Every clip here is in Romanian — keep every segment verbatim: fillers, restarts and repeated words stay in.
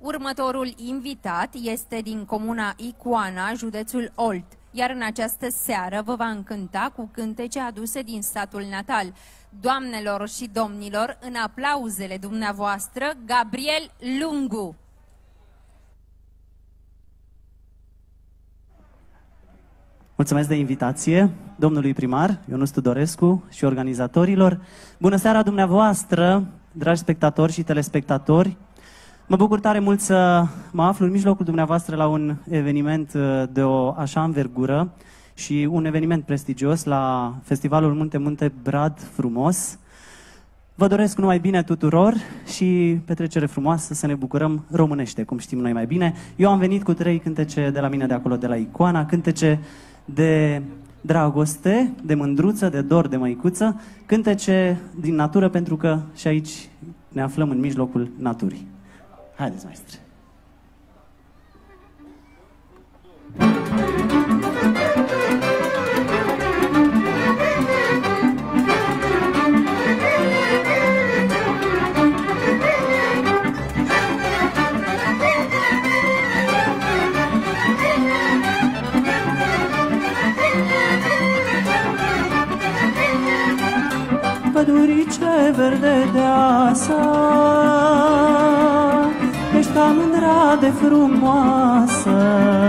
Următorul invitat este din comuna Icoana, județul Olt, iar în această seară vă va încânta cu cântece aduse din statul natal. Doamnelor și domnilor, în aplauzele dumneavoastră, Gabriel Lungu. Mulțumesc de invitație domnului primar Ionuț Tudorescu și organizatorilor. Bună seara dumneavoastră, dragi spectatori și telespectatori. Mă bucur tare mult să mă aflu în mijlocul dumneavoastră la un eveniment de o așa învergură și un eveniment prestigios la Festivalul Munte Munte Brad Frumos. Vă doresc numai bine tuturor și petrecere frumoasă, să ne bucurăm românește, cum știm noi mai bine. Eu am venit cu trei cântece de la mine de acolo, de la Icoana, cântece de dragoste, de mândruță, de dor, de măicuță, cântece din natură, pentru că și aici ne aflăm în mijlocul naturii. Haideți, maestre! Pădurice verde deasă, ești ca mândra de frumoasă.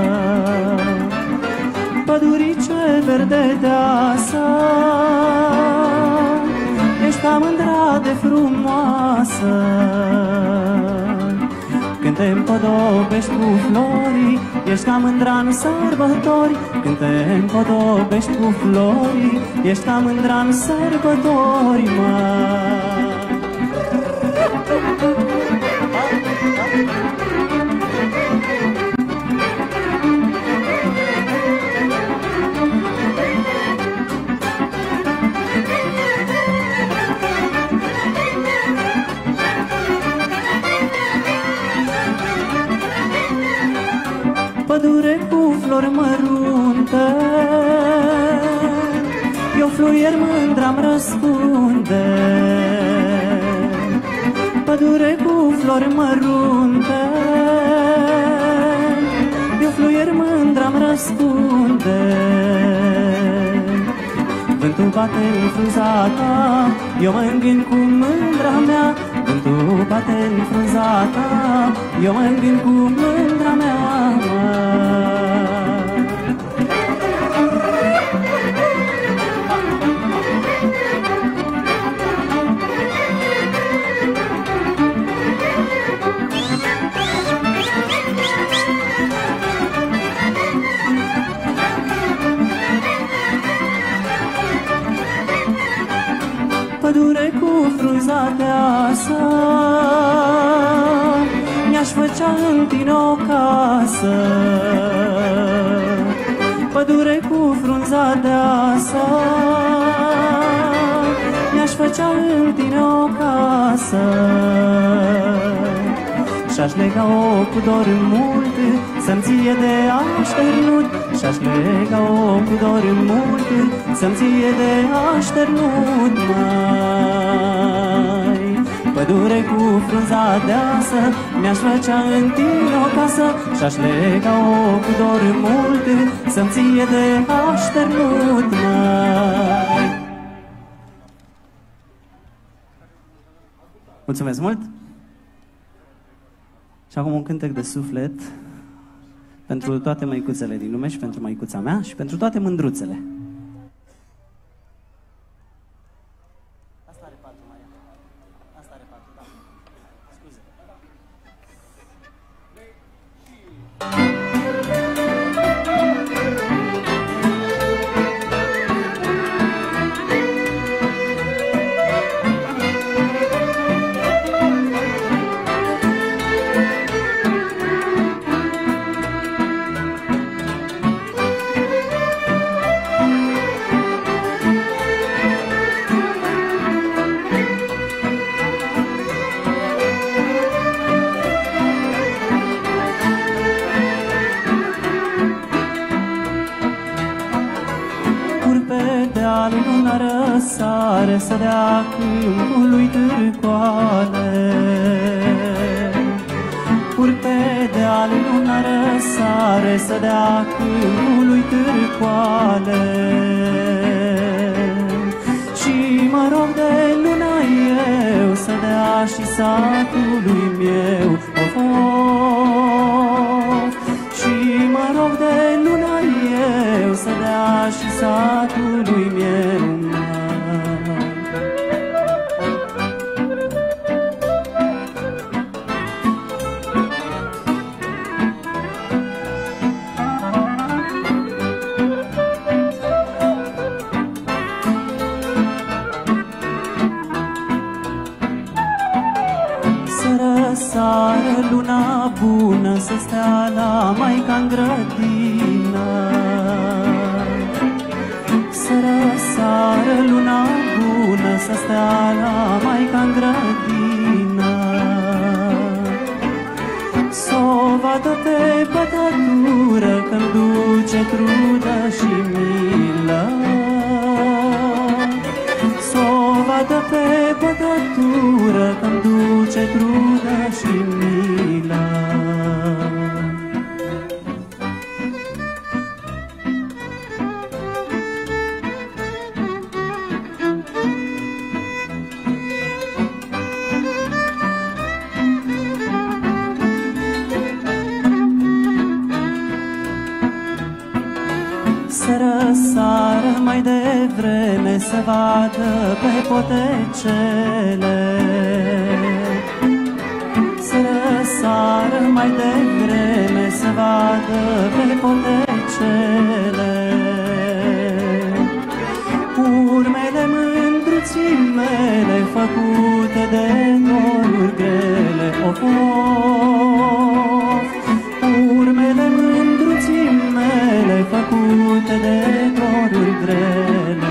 Pădurice verde deasă, ești ca mândra de frumoasă. Când te împodobești cu florii, ești ca mândra în sărbători. Când te împodobești cu florii, ești ca mândra în sărbători, măi. Pădure cu flori mărunte, eu fluier mândra-mi răspunde. Pădure cu flori mărunte, eu fluier mândra-mi răspunde. Vântul bate în frunza ta, eu mă îngând cu mândra mea. Vântul bate în frunza ta, eu mă îngând cu mândra mea. Pădure cu frunza deasă, mi-aș făcea în tine o casă. Pădure cu frunza deasă, mi-aș făcea în tine o casă. Și-aș lega-o cu dor mult, să-mi ție de așternut. Și-aș lega-o cu dor mult, să-mi ție de așternut, mai. Pădure cu frunza deasă, mi-aș făcea în tine o casă. Și-aș lega-o cu dor mult, să-mi ție de așternut, mai. Mulțumesc mult! Și acum un cântec de suflet pentru toate măicuțele din lume și pentru măicuța mea și pentru toate mândruțele. Asta are patru, Maria. Asta are patru, da. Scuze. luna răsare să dea câmpului târcoale. urc pe deal, luna răsare, să dea câmpului târcoale. Și mă rog de luna eu, să dea și satului meu, of, of. Și mă rog de luna eu, să dea și satului meu. Sară luna bună, să stea la Maica-n grădină. Să răsară luna bună, să stea la Maica-n grădină. S-o vadă pe bătătură, că-mi duce trudă și milă. S-o vadă pe bătătură, că-mi duce trudă și milă. Să răsară mai devreme, să vadă pe potecele. Să răsară mai devreme, să vadă pe potecele. Urmele mândruții mele, făcute de doruri grele, of, of. Urmele mândruții mele, făcute de doruri grele.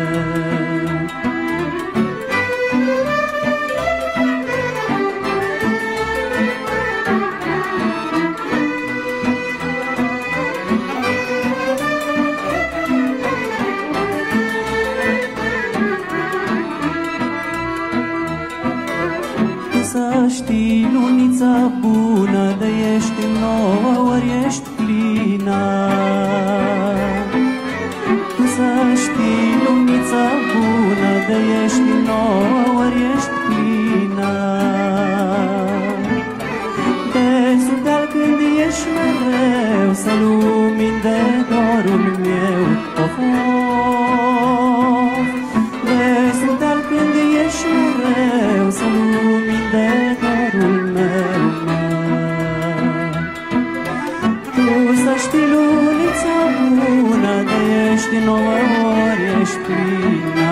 Să știi, luniță bună, de ești nouă ori ești plină. Să știi, luniță bună, de ești nouă ori ești plină. De sub deal când ești mereu, să lumini de dorul meu, of, of. De sub deal când ești mereu, să lumini de dorul meu. Tu să știi, lunița bună, de ești nouă ori ești plină.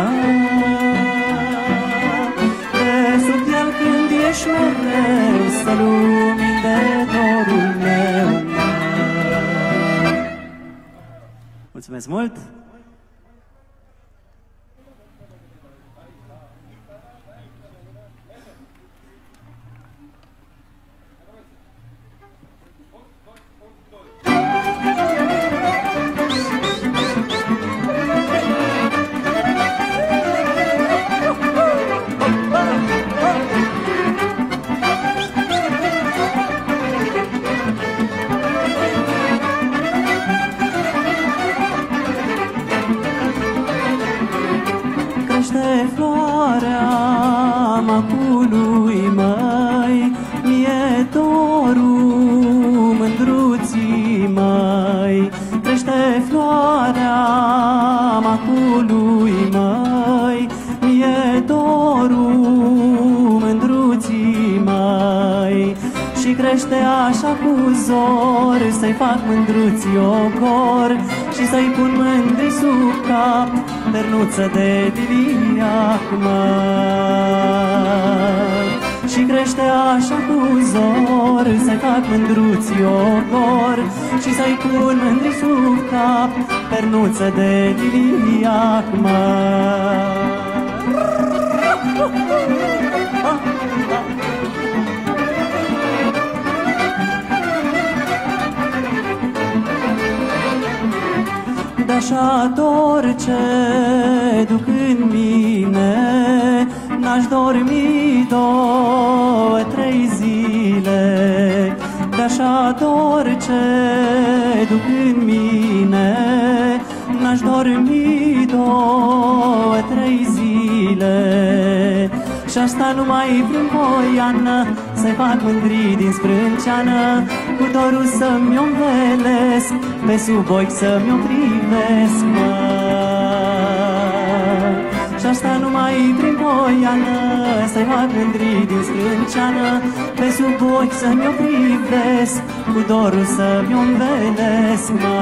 De sub deal când ești mereu, să lumini de dorul meu. Mulțumesc mult! Crește floarea macului măi, mie dorul mândruții măi. Crește floarea macului măi, mie dorul mândruții măi. Și crește așa cu zor, să-i fac mândruții ogor și să-i pun mândri sub cap pernuță de liliac, măi. Și crește așa cu zor, să-i fac mândruții ogor și să-i pun mândri sub cap pernuță de liliac, măi. De-așa dor ce duc în mine, n-aș dormi două, trei zile. așa dor ce duc în mine, n-aș dormi două, trei zile. Și asta numai prin voiană, să-i fac mândri din sprânceană, cu dorul să-mi o învelesc, pe sub ochi să-mi o privesc, mă. Și asta numai prin voiană, să-i fac mândri din sprânceană, pe sub ochi să-mi o privesc, cu dorul să-mi o învelesc, mă.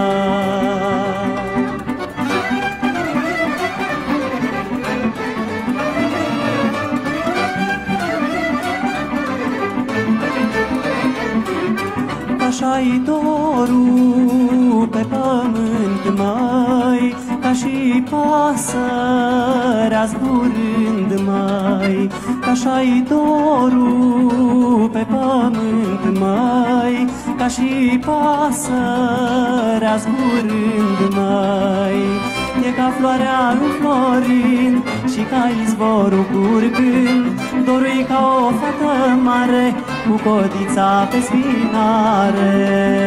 Așa-i dorul pe pământ, măi, ca și pasărea zburând, măi. Așa-i dorul pe pământ, măi, ca și pasărea zburând, măi. E ca floarea înflorind și ca izvorul curgând, dorul ca o fată mare cu codița pe spinare.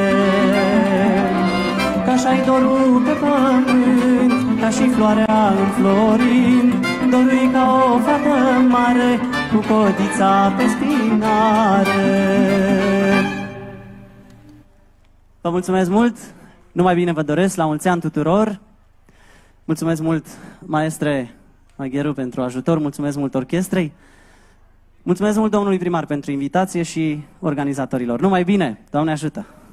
Ca așa-i dorul pe pământ, ca și floarea înflorind, dorul ca o fată mare cu codița pe spinare. Vă mulțumesc mult, numai bine vă doresc, la mulți ani tuturor. Mulțumesc mult, maestre Magheru, pentru ajutor, mulțumesc mult orchestrei, mulțumesc mult domnului primar pentru invitație și organizatorilor. Numai bine, Doamne ajută!